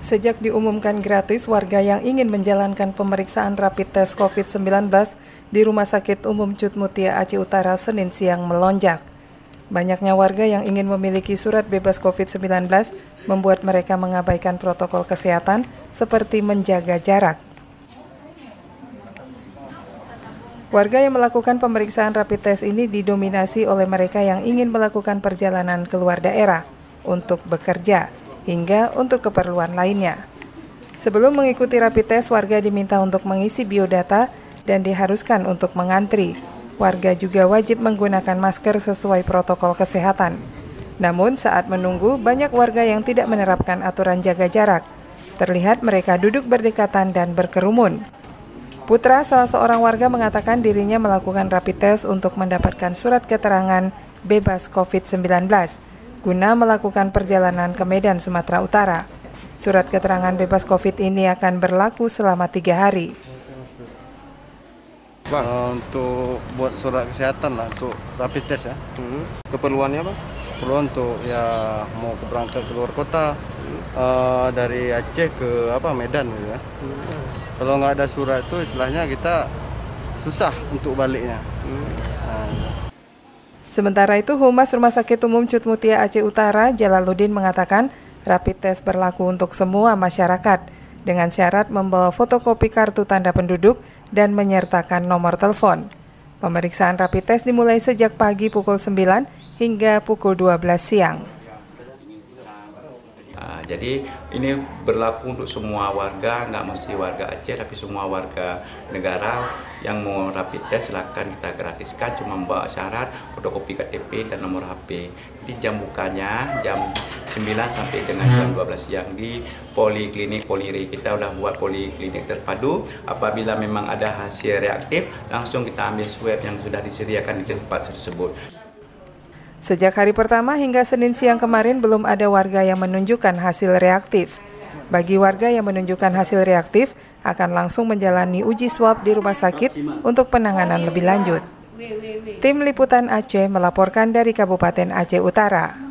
Sejak diumumkan gratis, warga yang ingin menjalankan pemeriksaan rapid test COVID-19 di Rumah Sakit Umum Cut Mutia Aceh Utara Senin siang melonjak. Banyaknya warga yang ingin memiliki surat bebas COVID-19 membuat mereka mengabaikan protokol kesehatan seperti menjaga jarak. Warga yang melakukan pemeriksaan rapid test ini didominasi oleh mereka yang ingin melakukan perjalanan keluar daerah untuk bekerja hingga untuk keperluan lainnya. Sebelum mengikuti rapid test, warga diminta untuk mengisi biodata dan diharuskan untuk mengantri. Warga juga wajib menggunakan masker sesuai protokol kesehatan. Namun saat menunggu, banyak warga yang tidak menerapkan aturan jaga jarak. Terlihat mereka duduk berdekatan dan berkerumun. Putra, salah seorang warga, mengatakan dirinya melakukan rapid test untuk mendapatkan surat keterangan bebas COVID-19 guna melakukan perjalanan ke Medan, Sumatera Utara. Surat keterangan bebas COVID ini akan berlaku selama 3 hari. Bang, untuk buat surat kesehatan lah, untuk rapid test ya. Keperluannya Bang? Perlu untuk ya mau berangkat ke luar kota, dari Aceh ke Medan gitu ya. Kalau nggak ada surat itu istilahnya kita susah untuk baliknya. Sementara itu, Humas Rumah Sakit Umum Cut Mutia Aceh Utara, Jalaluddin, mengatakan rapid test berlaku untuk semua masyarakat dengan syarat membawa fotokopi kartu tanda penduduk dan menyertakan nomor telepon. Pemeriksaan rapid test dimulai sejak pagi pukul 9 hingga pukul 12 siang. Jadi ini berlaku untuk semua warga, nggak mesti warga Aceh, tapi semua warga negara yang mau rapid test silakan kita gratiskan, cuma membawa syarat fotokopi KTP dan nomor HP. Jadi jam bukanya jam 9 sampai dengan jam 12 siang di poliklinik Poliri. Kita udah buat poliklinik terpadu. Apabila memang ada hasil reaktif, langsung kita ambil swab yang sudah disediakan di tempat tersebut. Sejak hari pertama hingga Senin siang kemarin belum ada warga yang menunjukkan hasil reaktif. Bagi warga yang menunjukkan hasil reaktif akan langsung menjalani uji swab di rumah sakit untuk penanganan lebih lanjut. Tim Liputan Aceh melaporkan dari Kabupaten Aceh Utara.